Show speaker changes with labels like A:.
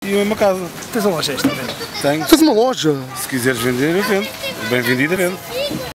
A: e a mesma casa.
B: Tens uma loja esta,
A: Tenho.
B: Tens uma loja?
A: Se quiseres vender, eu vendo. Bem vendido, eu vendo.